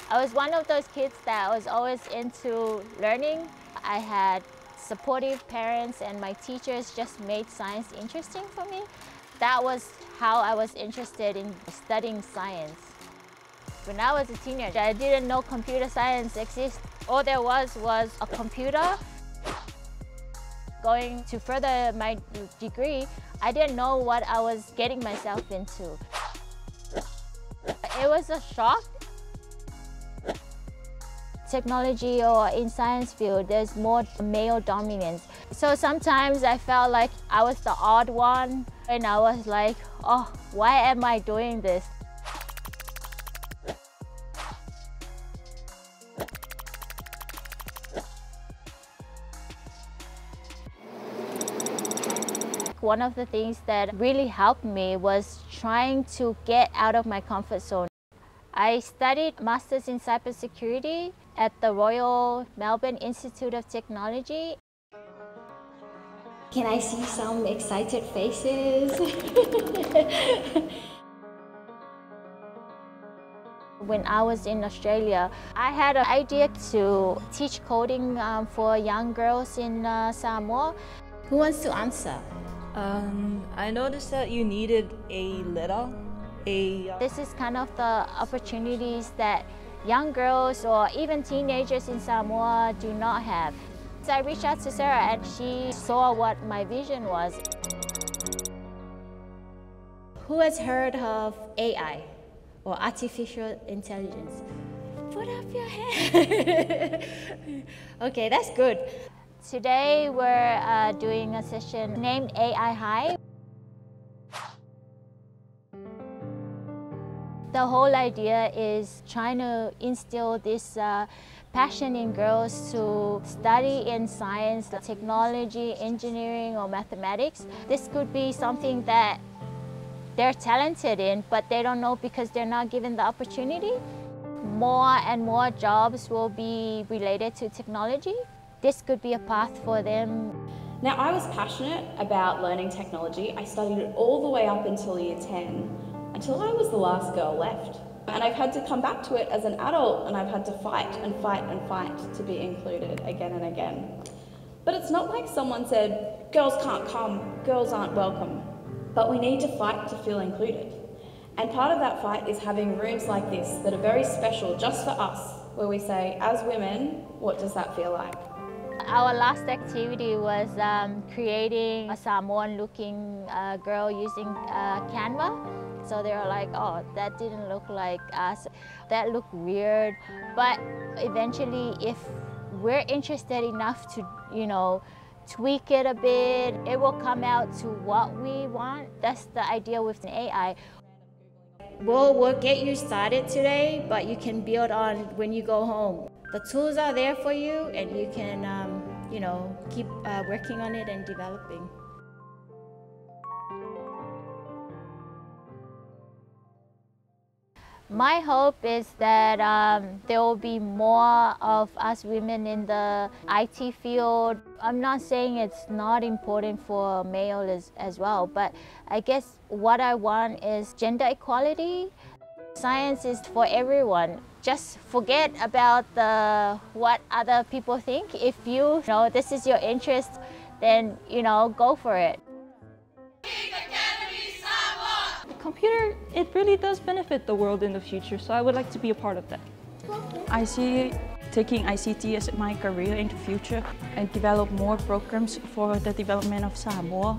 I was one of those kids that was always into learning. I had supportive parents and my teachers just made science interesting for me. That was how I was interested in studying science. When I was a teenager, I didn't know computer science exists. All there was a computer. Going to further my degree, I didn't know what I was getting myself into. It was a shock. Technology or in science field, there's more male dominance. So sometimes I felt like I was the odd one and I was like, oh, why am I doing this? One of the things that really helped me was trying to get out of my comfort zone. I studied Masters in Cybersecurity at the Royal Melbourne Institute of Technology. Can I see some excited faces? When I was in Australia, I had an idea to teach coding for young girls in Samoa. Who wants to answer? I noticed that you needed a letter. This is kind of the opportunities that young girls or even teenagers in Samoa do not have. So I reached out to Sarah and she saw what my vision was. Who has heard of AI or artificial intelligence? Put up your hand. Okay, that's good. Today we're doing a session named AI High. The whole idea is trying to instill this passion in girls to study in science, technology, engineering, or mathematics. This could be something that they're talented in, but they don't know because they're not given the opportunity. More and more jobs will be related to technology. This could be a path for them. Now, I was passionate about learning technology. I studied it all the way up until year 10. Until I was the last girl left. And I've had to come back to it as an adult and I've had to fight and fight and fight to be included again and again. But it's not like someone said, girls can't come, girls aren't welcome. But we need to fight to feel included. And part of that fight is having rooms like this that are very special just for us, where we say, as women, what does that feel like? Our last activity was creating a Samoan-looking girl using Canva. So they were like, oh, that didn't look like us. That looked weird. But eventually, if we're interested enough to, tweak it a bit, it will come out to what we want. That's the idea with an AI. We'll get you started today, but you can build on when you go home. The tools are there for you, and you can, keep working on it and developing. My hope is that there will be more of us women in the IT field. I'm not saying it's not important for males as well, but I guess what I want is gender equality. Science is for everyone. Just forget about what other people think. If you know this is your interest, then go for it. Computer, it really does benefit the world in the future, so I would like to be a part of that. I see taking ICT as my career in the future and develop more programs for the development of Samoa.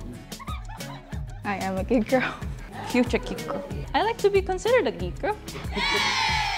I am a geek girl. Future geek girl. I like to be considered a geek girl.